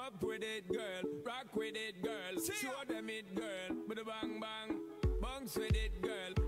Up with it, girl. Rock with it, girl. Show them it, girl. With a bang bang. Bounce with it, girl.